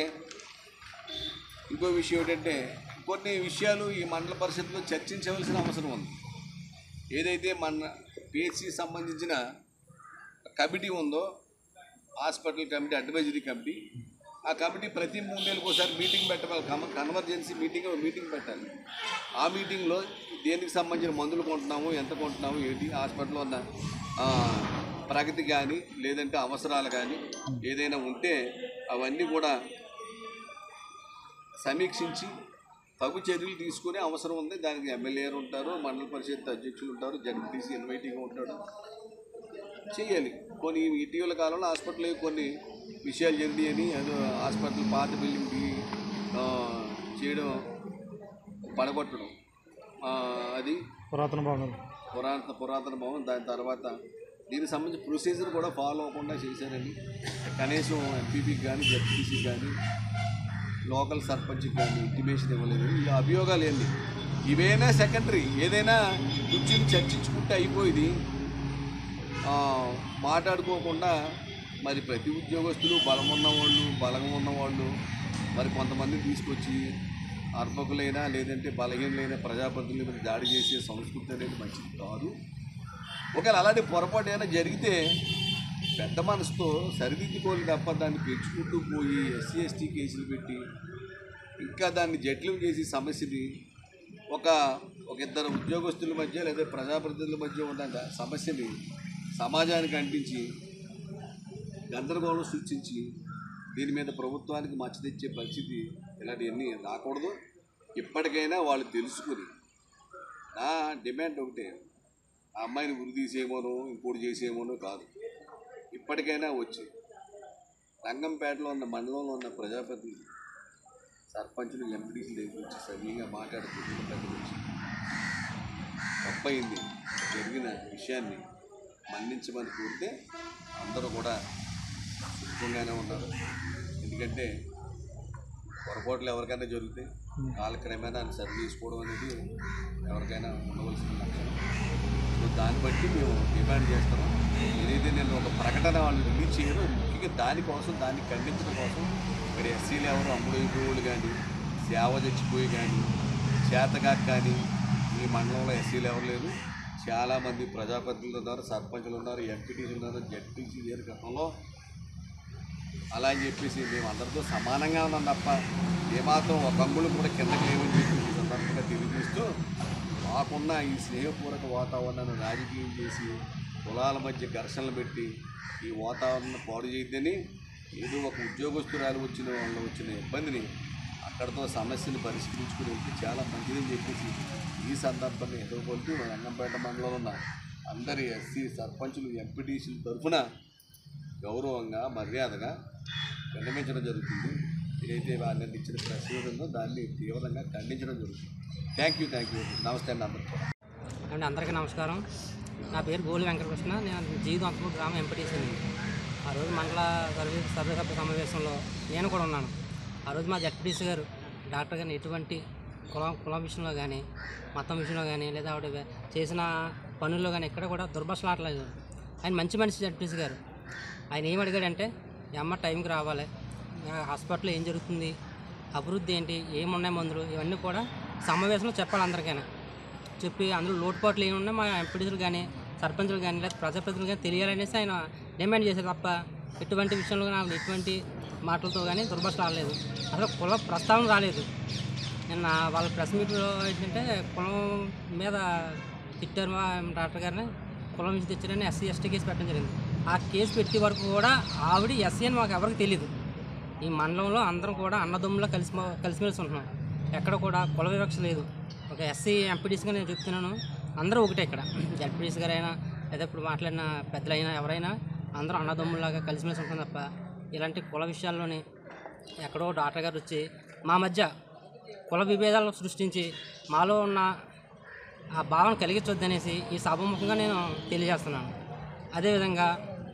ఇంకో విషయం ఏంటంటే కొన్ని విషయాలు ఈ మండల పరిషత్లో చర్చించవలసిన అవసరం ఉంది. ఏదైతే మన పిహెచ్సి సంబంధించిన కమిటీ ఉందో, హాస్పిటల్ కమిటీ, అడ్వైజరీ కమిటీ, ఆ కమిటీ ప్రతి మూడు నెలలకు ఒకసారి మీటింగ్ పెట్టాలి. కన్వర్జెన్సీ మీటింగ్ మీటింగ్ పెట్టాలి. ఆ మీటింగ్లో దేనికి సంబంధించిన మందులు కొంటున్నాము, ఎంత కొంటున్నాము, ఏంటి హాస్పిటల్లో ఉన్న ప్రగతి కానీ లేదంటే అవసరాలు కానీ ఏదైనా ఉంటే అవన్నీ కూడా సమీక్షించి తగు చర్యలు తీసుకునే అవసరం ఉంది. దానికి ఎమ్మెల్యేలు ఉంటారు, మండల పరిషత్ అధ్యక్షులు ఉంటారు, జడ్పీటీసీ ఇన్వైటీగా ఉంటాడు, చేయాలి. కొన్ని ఇటీవల కాలంలో హాస్పిటల్ కొన్ని విషయాలు జరిగాయని అదో హాస్పిటల్ పాత బిల్డింగ్ చేయడం, పడగొట్టడం, అది పురాతన భవనం పురాతన పురాతన భవనం దాని తర్వాత దీనికి సంబంధించి ప్రొసీజర్ కూడా ఫాలో అవ్వకుండా చేశారని కనీసం ఎంపీపీకి కానీ జడ్పీటీసీకి కానీ లోకల్ సర్పంచ్కి కానీ ఇంటిమేషన్ ఇవ్వలేదు. ఈ అభియోగాలు ఏంటి? ఇవైనా సెకండరీ. ఏదైనా కూర్చుని చర్చించుకుంటే అయిపోయింది, మాట్లాడుకోకుండా మరి ప్రతి ఉద్యోగస్తులు బలం ఉన్నవాళ్ళు బలం ఉన్నవాళ్ళు మరి కొంతమంది తీసుకొచ్చి అర్భకులైనా లేదంటే బలహీనలైన ప్రజాప్రతినిధుల మీద దాడి చేసే సంస్కృతి అనేది మంచిది కాదు. ఒకవేళ అలాంటి పొరపాటు ఏమైనా జరిగితే పెద్ద మనసుతో సరిదిద్దుకోవాలి తప్ప దాన్ని పెంచుకుంటూ పోయి ఎస్సీ ఎస్టీ కేసులు పెట్టి ఇంకా దాన్ని జటిలం చేసి సమస్యని ఒక ఒక ఇద్దరు ఉద్యోగస్తుల మధ్య లేదా ప్రజాప్రతినిధుల మధ్య ఉన్న సమస్యని సమాజానికి అంటించి గందరగోళం సృష్టించి దీని మీద ప్రభుత్వానికి మచ్చ తెచ్చే పరిస్థితి ఇలాంటివన్నీ రాకూడదు. ఇప్పటికైనా వాళ్ళు తెలుసుకుని, నా డిమాండ్ ఒకటే, ఆ అమ్మాయిని ఉరి తీసేయమోనో ఇంకోటి చేసేయమోనో కాదు, ఇప్పటికైనా వచ్చి రంగంపేటలో ఉన్న మండలంలో ఉన్న ప్రజాప్రతినిధులు, సర్పంచులు, ఎంపీటీసీలు దగ్గర వచ్చి సవ్యంగా మాట్లాడుకుంటూ పెద్ద వచ్చి తప్పయింది జరిగిన విషయాన్ని మన్నించమని కోరితే అందరూ కూడా సుఖంగానే ఉన్నారు. ఎందుకంటే పొరపాట్లు ఎవరికైనా జరిగితే కాలక్రమేణా సరి చేసుకోవడం అనేది ఎవరికైనా ఉండవలసిన లక్ష్యం. సో దాన్ని బట్టి మేము డిమాండ్ చేస్తున్నాం. ఏదైతే నేను ఒక ప్రకటన వాళ్ళు రిలీజ్ చేయరు, ముఖ్యంగా దానికోసం దాన్ని ఖండించడం కోసం ఇక్కడ ఎస్సీలు ఎవరు అమ్ముడైపోయేవాళ్ళు కానీ సేవ చచ్చిపోయి కానీ చేతగా కానీ ఈ మండలంలో ఎస్సీలు ఎవరు లేరు. చాలామంది ప్రజాప్రతినిధులు ఉన్నారు, సర్పంచులు ఉన్నారు, ఎంపీటీసీలు ఉన్నారు, జడ్పీసీ లేరు గతంలో. అలా అని చెప్పేసి మేము అందరితో సమానంగా ఉన్నాం తప్ప ఏమాత్రం ఒక అంగుళం కూడా కిందకి లేవని చెప్పి ఈ సందర్భంగా తెలియజేస్తూ మాకున్న ఈ స్నేహపూర్వక వాతావరణాన్ని రాజకీయం చేసి కులాల మధ్య ఘర్షణలు పెట్టి ఈ వాతావరణం పాడు చేయొద్దని, ఏదో ఒక ఉద్యోగస్తురాలు వచ్చిన వాళ్ళు వచ్చిన ఇబ్బందిని అక్కడితో సమస్యను పరిష్కరించుకుని వెళ్తే చాలా మంచిదని చెప్పేసి ఈ సందర్భాన్ని ఎదుర్కొంటూ రంగంపేట మండలంలో ఉన్న అందరి ఎస్సీ సర్పంచులు, ఎంపీటీసీల తరఫున గౌరవంగా మర్యాదగా విన్నవించడం జరుగుతుంది. ఏదైతే వారిని ఇచ్చిన ప్రశ్న ఉందో దాన్ని తీవ్రంగా ఖండించడం జరుగుతుంది. థ్యాంక్ యూ థ్యాంక్ యూ నమస్తే అండి అందరికీ. అండ్ అందరికీ నమస్కారం. నా పేరు గోలి వెంకటకృష్ణ. నేను జీవితం అంతపూర్ గ్రామం ఎంపీటీసీని. ఆ రోజు మండల సర్వీస్ సర్వసభ్య సమావేశంలో నేను కూడా ఉన్నాను. ఆ రోజు మా జడ్పీటీసీ గారు డాక్టర్ గారిని ఎటువంటి కులం కులం విషయంలో కానీ మతం విషయంలో కానీ లేదా ఆవిడ చేసిన పనుల్లో కానీ ఎక్కడ కూడా దుర్భాషలాడలేదు. ఆయన మంచి మనిషి జడ్పీటీసీ గారు. ఆయన ఏం అడిగాడంటే, అమ్మ టైంకి రావాలి, హాస్పిటల్లో ఏం జరుగుతుంది, అభివృద్ధి ఏంటి, ఏమున్నాయి మందులు, ఇవన్నీ కూడా సమావేశంలో చెప్పాలి అందరికైనా. చెప్పి అందులో లోటుపాట్లు ఏమున్నాయి మా ఎంపీటీసీలు కానీ సర్పంచులు కానీ లేదా ప్రజాప్రతినిధులు కానీ తెలియాలనేసి ఆయన డిమాండ్ చేశారు తప్ప ఎటువంటి విషయంలో నాకు ఎటువంటి మాటలతో కానీ దుర్భాష రాలేదు. అసలు కుల ప్రస్తావన రాలేదు. నిన్న వాళ్ళ ప్రెస్ మీట్లో ఏంటంటే కులం మీద తిట్టారు మా డాక్టర్ గారిని, కులం నుంచి తెచ్చారని ఎస్సీ ఎస్టీ కేసు పెట్టడం జరిగింది. ఆ కేసు పెట్టే వరకు కూడా ఆవిడ ఎస్సీ అని మాకు ఎవరికి తెలియదు. ఈ మండలంలో అందరం కూడా అన్నదమ్ములో కలిసి కలిసిమెలిసి ఉంటున్నాం. ఎక్కడ కూడా కుల వివక్ష లేదు. ఒక ఎస్సీ ఎంపీటీసీగా నేను చెప్తున్నాను, అందరూ ఒకటే. ఇక్కడ జడ్పీటీసీ గారైనా లేదా ఇప్పుడు మాట్లాడిన పెద్దలైనా ఎవరైనా అందరూ అన్నదమ్ములాగా కలిసిమెలిసి ఉంటుంది తప్ప ఇలాంటి కుల విషయాల్లోని ఎక్కడో డాక్టర్ గారు వచ్చి మా మధ్య కుల విభేదాలు సృష్టించి మాలో ఉన్న ఆ భావన కలిగించొద్దనేసి ఈ సభాముఖంగా నేను తెలియజేస్తున్నాను. అదేవిధంగా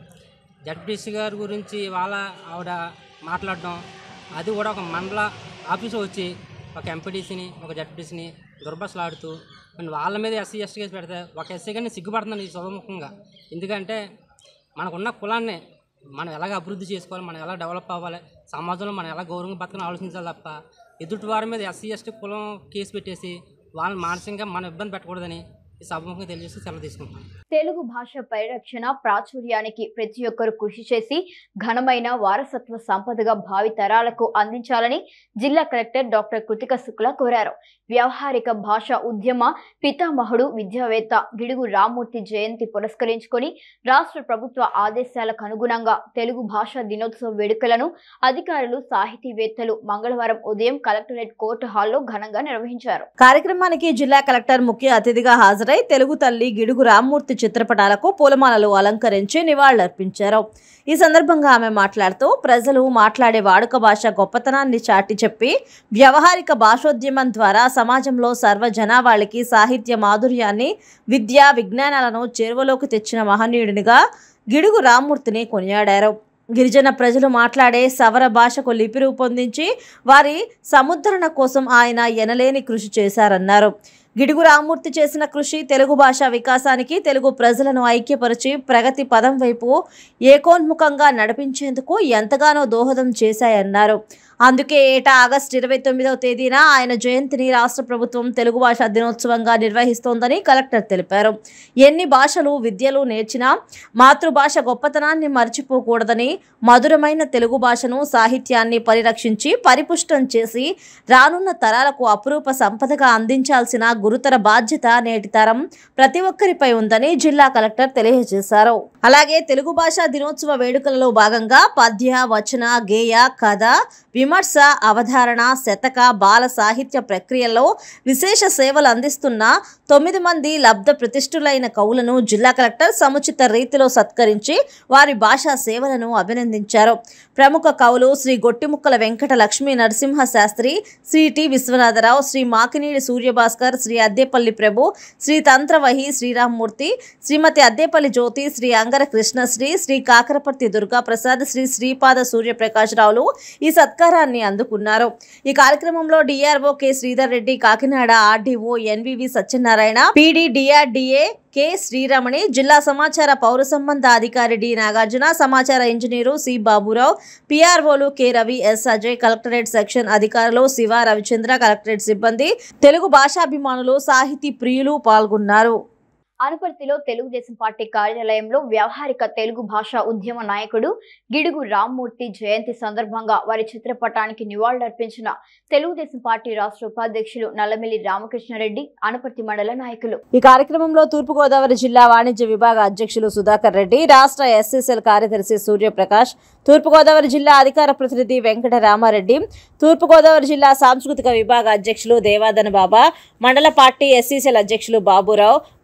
జడ్పీటీసీ గారి గురించి వాళ్ళ ఆవిడ మాట్లాడడం, అది కూడా ఒక మండల ఆఫీసు వచ్చి ఒక ఎంపీటీసీని ఒక జడ్పీటీసీని దుర్భాషలాడుతూ వాళ్ళ మీద ఎస్సీ ఎస్టీ కేసు పెడితే ఒక ఎస్సీ కానీ సిగ్గుపడుతున్నాను ఈ సభాముఖంగా. ఎందుకంటే మనకున్న కులాన్ని మనం ఎలాగ అభివృద్ధి చేసుకోవాలి, మనం ఎలా డెవలప్ అవ్వాలి, సమాజంలో మనం ఎలా గౌరవంగా బతకని ఆలోచించాలి తప్ప ఎదుటి వారి మీద ఎస్సీ ఎస్టీ కులం కేసు పెట్టేసి వాళ్ళని మానసికంగా మనం ఇబ్బంది పెట్టకూడదని ఈ సభముఖంగా తెలియజేసి సెలవు తీసుకుంటాం. తెలుగు భాష పరిరక్షణ ప్రాచుర్యానికి ప్రతి ఒక్కరు కృషి చేసి ఘనమైన వారసత్వ సంపదగా భావి తరాలకు అందించాలని జిల్లా కలెక్టర్ డాక్టర్ కృతిక శుక్లా కోరారు. వ్యవహారిక భాష ఉద్యమ పితామహుడు విద్యావేత్త గిడుగు రామ్మూర్తి జయంతి పురస్కరించుకొని రాష్ట్ర ప్రభుత్వ ఆదేశాలకు అనుగుణంగా తెలుగు భాషా దినోత్సవ వేడుకలను అధికారులు సాహితీవేత్తలు మంగళవారం ఉదయం కలెక్టరేట్ కోర్టు హాల్లో ఘనంగా నిర్వహించారు. కార్యక్రమానికి జిల్లా కలెక్టర్ ముఖ్య అతిథిగా హాజరై తెలుగు తల్లి గిడుగు రామ్మూర్తి చిత్రపటాలకు పూలమాలలు అలంకరించి నివాళులర్పించారు. ఈ సందర్భంగా ఆమె మాట్లాడుతూ ప్రజలు మాట్లాడే వాడుక భాష గొప్పతనాన్ని చాటి చెప్పి వ్యవహారిక భాషోద్యమం ద్వారా సమాజంలో సర్వ జనావాళికి సాహిత్య మాధుర్యాన్ని విద్యా విజ్ఞానాలను చేరువలోకి తెచ్చిన మహనీయుడినిగా గిడుగు రామ్మూర్తిని కొనియాడారు. గిరిజన ప్రజలు మాట్లాడే సవర భాషకు లిపి రూపొందించి వారి సముద్ధరణ కోసం ఆయన ఎనలేని కృషి చేశారన్నారు. గిడుగు రామ్మూర్తి చేసిన కృషి తెలుగు భాష వికాసానికి, తెలుగు ప్రజలను ఐక్యపరిచి ప్రగతి పదం వైపు ఏకోన్ముఖంగా నడిపించేందుకు ఎంతగానో దోహదం చేశాయన్నారు. అందుకే ఏటా ఆగస్టు ఇరవై తొమ్మిదవ తేదీన ఆయన జయంతిని రాష్ట్ర ప్రభుత్వం తెలుగు భాషా దినోత్సవంగా నిర్వహిస్తోందని కలెక్టర్ తెలిపారు. ఎన్ని భాషలు విద్యలు నేర్చినా మాతృభాష గొప్పతనాన్ని మర్చిపోకూడదని, మధురమైన తెలుగు భాషను సాహిత్యాన్ని పరిరక్షించి పరిపుష్టం చేసి రానున్న తరాలకు అపురూప సంపదగా అందించాల్సిన గురుతర బాధ్యత నేటి తరం ప్రతి ఒక్కరిపై ఉందని జిల్లా కలెక్టర్ తెలియజేశారు. అలాగే తెలుగు భాషా దినోత్సవ వేడుకలలో భాగంగా పద్య, వచన, గేయ, కథ, విమర్శ, అవధారణ, శతక, బాల సాహిత్య ప్రక్రియల్లో విశేష సేవలు అందిస్తున్న తొమ్మిది మంది లబ్ధ ప్రతిష్ఠులైన కవులను జిల్లా కలెక్టర్ సముచిత రీతిలో సత్కరించి వారి భాషా సేవలను అభినందించారు. ప్రముఖ కవులు శ్రీ గొట్టిముక్కల వెంకట లక్ష్మీ నరసింహ శాస్త్రి, శ్రీ టి విశ్వనాథరావు, శ్రీ మాకినీడి సూర్యభాస్కర్, శ్రీ అద్దేపల్లి ప్రభు, శ్రీ తంత్రవహి శ్రీరామ్మూర్తి, శ్రీమతి అద్దేపల్లి జ్యోతి, శ్రీ అంగర కృష్ణశ్రీ, శ్రీ కాకరపర్తి దుర్గాప్రసాద్, శ్రీ శ్రీపాద సూర్యప్రకాశరావులు ఈ సత్కారాన్ని అందుకున్నారు. ఈ కార్యక్రమంలో DRO K Sridhar Reddy, Kakinada RDO NVV Satyanarayana, PD DRDA K Sriramani, జిల్లా సమాచార పౌర సంబంధ అధికారి డి నాగార్జున, సమాచార ఇంజనీరు సి బాబురావు, పిఆర్ఓలు K Ravi, S Ajay, collectorate section అధికారులు శివ, రవిచంద్ర, కలెక్టరేట్ సిబ్బంది, తెలుగు భాషాభిమానులు, సాహితీ ప్రియులు పాల్గొన్నారు. అనపర్తిలో తెలుగుదేశం పార్టీ కార్యాలయంలో వ్యవహారిక తెలుగు భాషా ఉద్యమ నాయకుడు గిడుగు రామ్మూర్తి జయంతి సందర్భంగా వారి చిత్రపటానికి నివాళులర్పించిన తెలుగుదేశం పార్టీ రాష్ట్ర ఉపాధ్యక్షులు నల్లమిల్లి రామకృష్ణారెడ్డి, అనపర్తి మండల నాయకులు. ఈ కార్యక్రమంలో తూర్పుగోదావరి జిల్లా వాణిజ్య విభాగ అధ్యక్షులు సుధాకర్ రెడ్డి, రాష్ట్ర ఎస్ఎస్ఎల్ కార్యదర్శి సూర్యప్రకాష్, తూర్పుగోదావరి జిల్లా అధికార ప్రతినిధి వెంకట రామారెడ్డి, తూర్పుగోదావరి జిల్లా సాంస్కృతిక విభాగ అధ్యక్షులు దేవాదన బాబా, మండల పార్టీ ఎస్సీసీఎల్ అధ్యక్షులు బాబురావు, మాజీ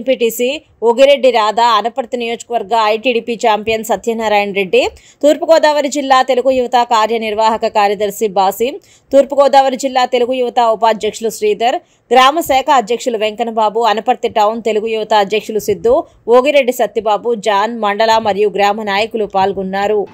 ఎంపీటీసీ ఓగిరెడ్డి రాధా, అనపర్తి నియోజకవర్గ ఐటీడీపీ ఛాంపియన్ సత్యనారాయణ రెడ్డి, తూర్పుగోదావరి జిల్లా తెలుగు యువత కార్యనిర్వాహక కార్యదర్శి బాసిం, తూర్పుగోదావరి జిల్లా తెలుగు యువత ఉపాధ్యక్షులు శ్రీధర్, గ్రామ శాఖ అధ్యక్షులు వెంకన్నబాబు, అనపర్తి టౌన్ తెలుగు యువత అధ్యక్షులు సిద్ధు, ఓగిరెడ్డి సత్యబాబు, జాన్, మండల మరియు గ్రామ నాయకులు పాల్గొన్నారు.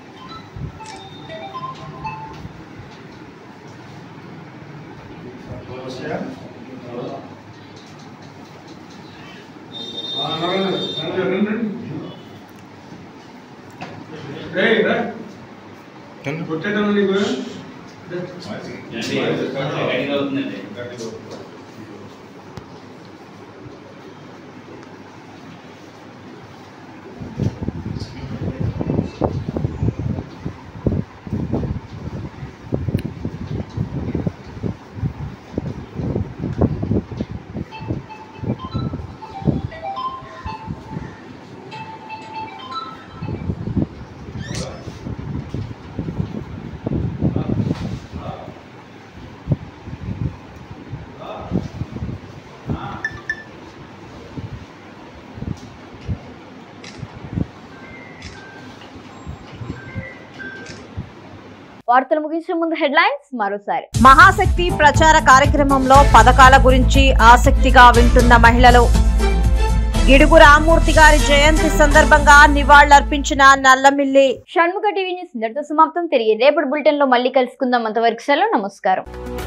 వార్తలు ముగించే ముందు హెడ్లైన్స్ మరోసారి. మహాశక్తి ప్రచార కార్యక్రమంలో పథకాల గురించి ఆసక్తిగా వింటున్న మహిళలు. గిడుగు రామ్మూర్తి గారి జయంతి సందర్భంగా నివాళులర్పించిన నల్లమిల్లి. షణ్ముఖ టీవీ న్యూస్ ఇంతటితో సమాప్తం. తిరిగి రేపటి బులెటిన్ లో మళ్ళీ కలుసుకుందాం. అంతవరకు సెలవు. నమస్కారం.